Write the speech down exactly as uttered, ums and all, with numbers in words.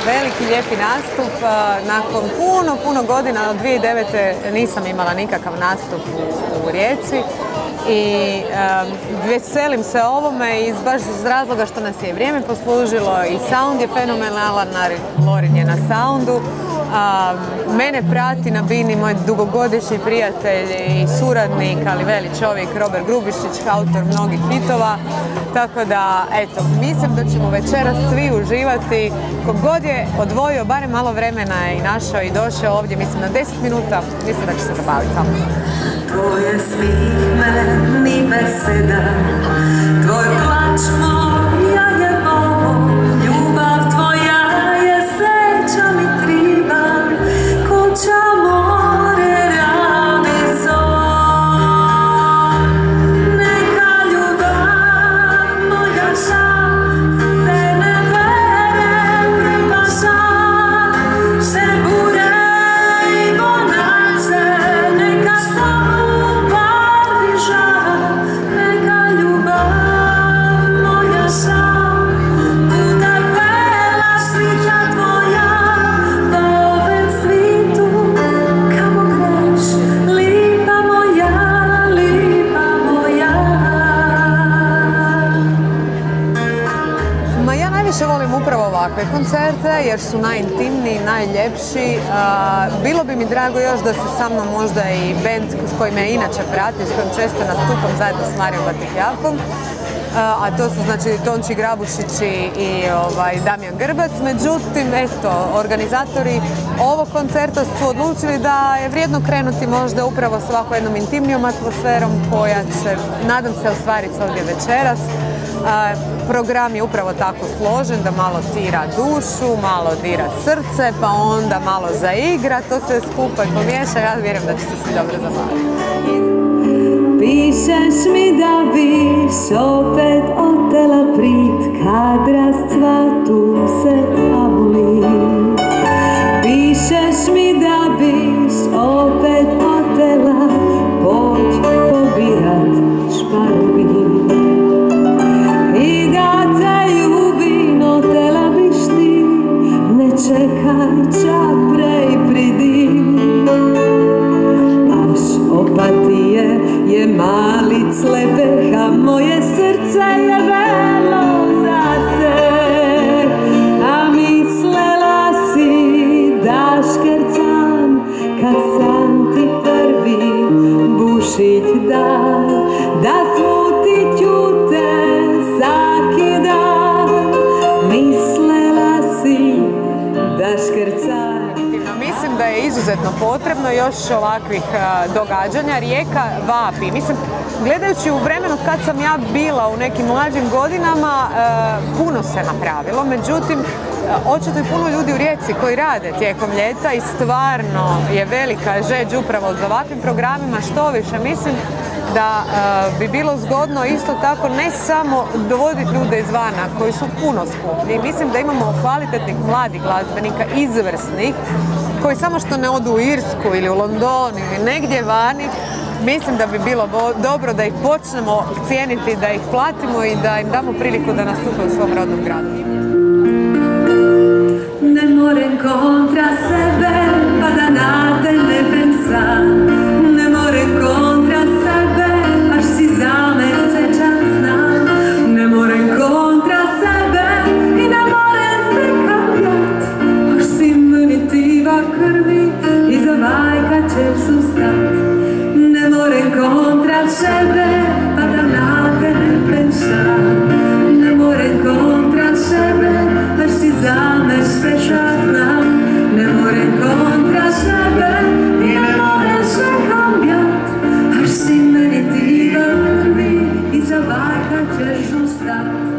veliki, lijepi nastup. Nakon puno, puno godina, od dvije tisuće devete. nisam imala nikakav nastup u, u Rijeci. I um, veselim se ovome iz baš iz razloga što nas je vrijeme poslužilo i sound je fenomenalan, Lorin je na soundu. Um, mene prati na bini moj dugogodišnji prijatelj i suradnik, ali veli čovjek, Robert Grubišić, autor mnogih hitova. Tako da, eto, mislim da ćemo večeras svi uživati. Kogod je odvojio barem malo vremena i našao i došao ovdje, mislim na deset minuta, mislim da će se zabaviti samo. Tvoje smih meni beseda, tvoj plač moja je ovo, ljubav tvoja je sreća mi triba, kuća more radi son. Neka ljubav moja ša, se ne vere prepaša, se bure i bonače, neka što volim upravo ovakve koncerte jer su najintimniji, najljepši. Bilo bi mi drago još da se sa mnom možda i band s kojim me inače prati, s kojim često nastupam zajedno s Marijom Batihjakom. A to su znači Tonči Grabušić i ovaj, Damjan Grbac. Međutim, eto, organizatori ovog koncerta su odlučili da je vrijedno krenuti možda upravo s ovako jednom intimnijom atmosferom koja će, nadam se, ostvariti ovdje večeras. A, program je upravo tako složen da malo tira dušu, malo dira srce, pa onda malo zaigra, to se skupa i pomiješa. Ja vjerujem da će se svi dobro zabaviti. Pišeš mi da biš opet otela prit, kad rascvatu se abuli. Pišeš mi da biš opet otela poć pobirat šparovi. I da te ljubim, otela biš ti, ne čekaj čapre i pridi. Aš opatije je mali clepeh, a moje srce je velo za se. A mislela si da škercam kad sam ti prvi bušić dal, da smutit ću te svaki dan. Mislela si da škercam. Mislim da je izuzetno potrebno još ovakvih uh, događanja. Rijeka vapi. Mislim, gledajući u vremenu kad sam ja bila u nekim mlađim godinama, uh, puno se napravilo. Međutim, uh, očito je puno ljudi u Rijeci koji rade tijekom ljeta i stvarno je velika žeđ upravo za ovakvim programima. Što više, mislim da uh, bi bilo zgodno isto tako ne samo dovoditi ljude izvana koji su puno skuplji. Mislim da imamo kvalitetnih mladih glazbenika, izvrsnih, koji samo što ne odu u Irsku ili u London ili negdje vani. Mislim da bi bilo dobro da ih počnemo cijeniti, da ih platimo i da im damo priliku da nastupaju u svom rodnom gradu. Ne morem kontra sebe, pa da na te ne pensam. Ne morem kontra sebe, až si za me sečan znam. Ne morem kontra sebe i ne morem se kapljat. Až si meni tiva krvi i za vajka ćeš sustat. Ne morem kontra sebe, pa da na te ne pensam. Ne morem kontra sebe, až si za me sečan znam. Ne morem kontra sebe i ne morem se kapljat. Až si meni tiva krvi i za vajka ćeš sustat.